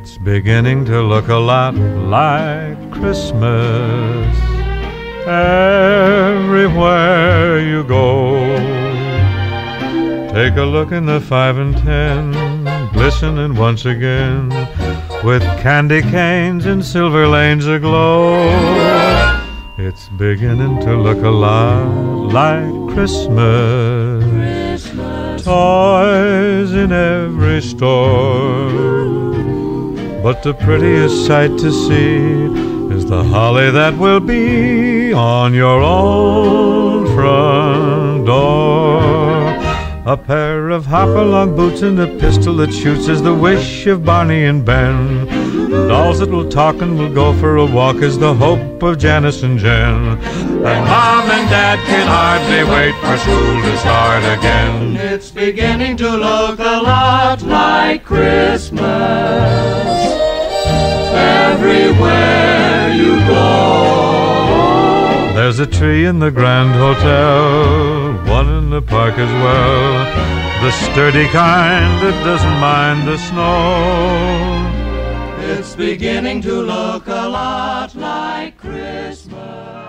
It's beginning to look a lot like Christmas everywhere you go. Take a look in the 5 and 10, glistening once again, with candy canes and silver lanes aglow. It's beginning to look a lot like Christmas. Toys in every store, but the prettiest sight to see is the holly that will be on your own front door. A pair of hop-along boots and a pistol that shoots is the wish of Barney and Ben. Dolls that will talk and will go for a walk is the hope of Janice and Jen. And Mom and Dad can hardly wait for school to start again. It's beginning to look a lot like Christmas everywhere you go. There's a tree in the Grand Hotel, one in the park as well, the sturdy kind that doesn't mind the snow. It's beginning to look a lot like Christmas.